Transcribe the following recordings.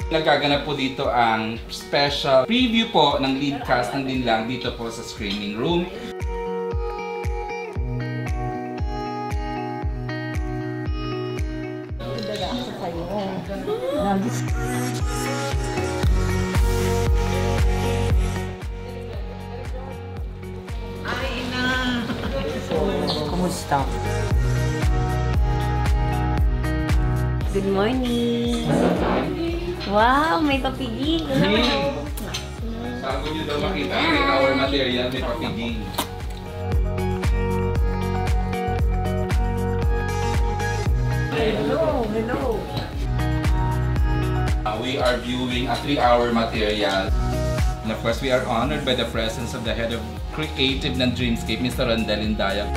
Nagaganap po dito ang special preview po ng lead cast ng Linlang dito po sa screening room. Kumusta? Good morning! Wow, may papigil! Bago nyo daw makita ang our material, may papigil. Hello! We are viewing a 3-hour material. And of course, we are honored by the presence of the head of creative ng Dreamscape, Mr. Rondel Indaya.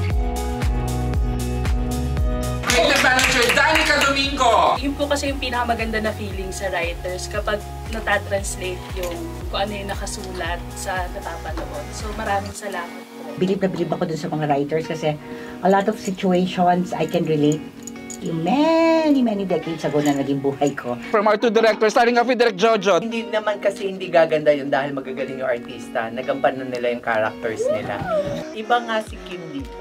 Creative Manager, Danica Domingo! Yun po kasi yung pinakamaganda na feeling sa writers kapag natatranslate yung kung ano yung nakasulat sa napapanood. So maraming salamat po. Bilib na bilib ako dun sa mga writers kasi a lot of situations I can relate yung many decades ago na naging buhay ko. From our two directors, starting off with Direk Jojo. Hindi naman kasi hindi gaganda yun dahil magagaling yung artista. Nagampanan nila yung characters nila. Iba nga si Kim dito.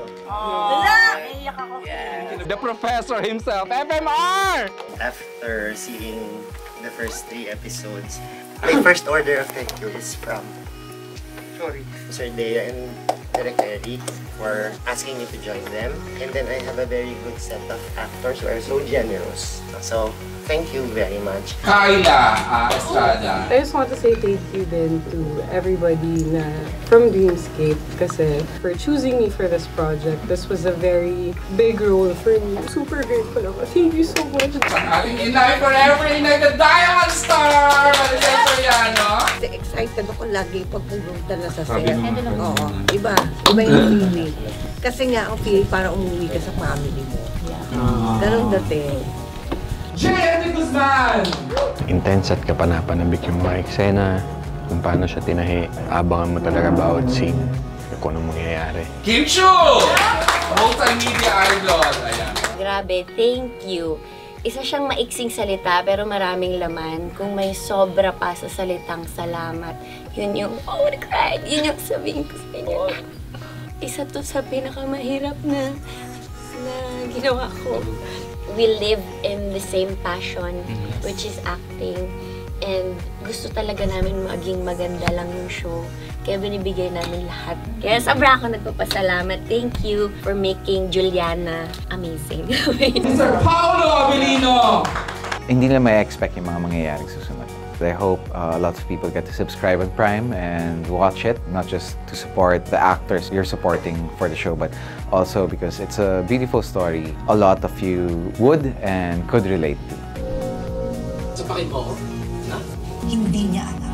The professor himself, FMR! After seeing the first 3 episodes, my first order of thank you is from Sir Dea and Direk Eric for asking me to join them. And then I have a very good set of actors who are so generous. So, thank you very much. Kyla Estrada. I just want to say thank you then to everybody na from Dreamscape kasi for choosing me for this project. This was a very big role for me. Super grateful ako. Thank you so much. Ang ating Inay Forever, Inay the Diamond Star! Maricel Soriano. Excited ako lagi pag pumunta na sa set. Sabi mo, Oo, iba yung feeling. Kasi nga ang feeling para umuwi ka sa family mo. Ganun dating. J.M. Guzman! Intense at kapanapanabik yung mga eksena, kung paano siya tinahi. Abangan mo talaga bawat scene, kung anong mangyayari. Kim Chu! Multimedia idol. Ayan. Grabe, thank you. Isa siyang maiksing salita pero maraming laman. Kung may sobra pa sa salitang salamat, yun yung, oh, I cried. Yun yung sabihin ko sa inyo. Isa to sa pinakamahirap na ginawa ko. We live in the same passion, which is acting. And gusto talaga namin maging maganda lang yung show. Kaya binibigay namin lahat. Kaya sobra ako nagpapasalamat. Thank you for making Juliana amazing. Mr. Paolo Abilino! Hindi nila may expect yung mga mangyayaring susunod. I hope lots of people get to subscribe on Prime and watch it, not just to support the actors you're supporting for the show, but also because it's a beautiful story a lot of you would and could relate to. Sapakin mo? Hindi niya alam.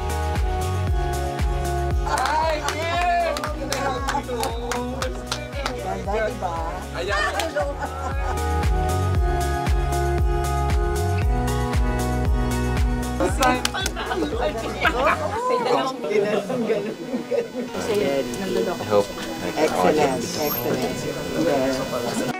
Hi, Kim! Ganda, diba? Ayan. I hope. Excellent.